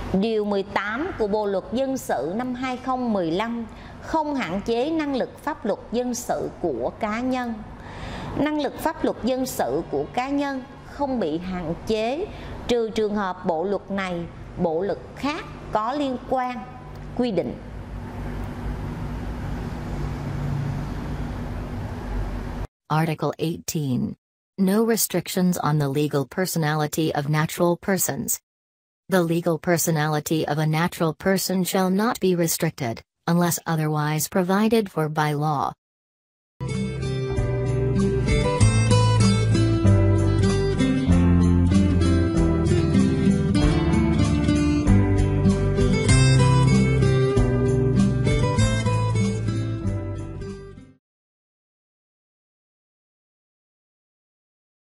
Điều 18 của Bộ luật dân sự năm 2015 không hạn chế năng lực pháp luật dân sự của cá nhân. Năng lực pháp luật dân sự của cá nhân không bị hạn chế trừ trường hợp bộ luật này, bộ luật khác có liên quan quy định. Article 18. No restrictions on the legal personality of natural persons. The legal personality of a natural person shall not be restricted, unless otherwise provided for by law.